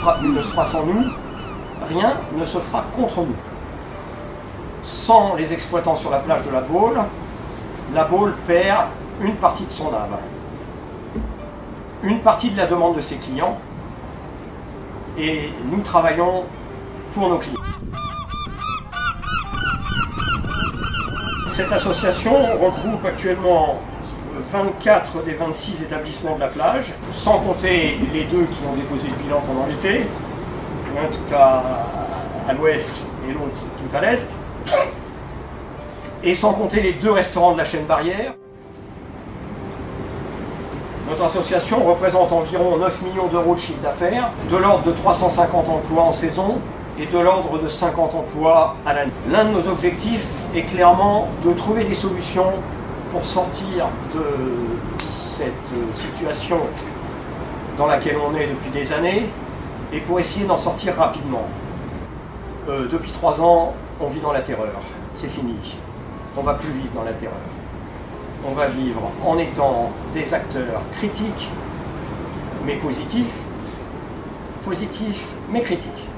ne se fera sans nous, rien ne se fera contre nous. Sans les exploitants sur la plage de la Baule perd une partie de son âme, une partie de la demande de ses clients, et nous travaillons pour nos clients. Cette association regroupe actuellement 24 des 26 établissements de la plage, sans compter les deux qui ont déposé le bilan pendant l'été, l'un tout à l'ouest et l'autre tout à l'est, et sans compter les deux restaurants de la chaîne Barrière. Notre association représente environ 9 millions d'euros de chiffre d'affaires, de l'ordre de 350 emplois en saison et de l'ordre de 50 emplois à l'année. L'un de nos objectifs est clairement de trouver des solutions pour sortir de cette situation dans laquelle on est depuis des années et pour essayer d'en sortir rapidement. Depuis 3 ans, on vit dans la terreur. C'est fini. On ne va plus vivre dans la terreur. On va vivre en étant des acteurs critiques, mais positifs mais critiques.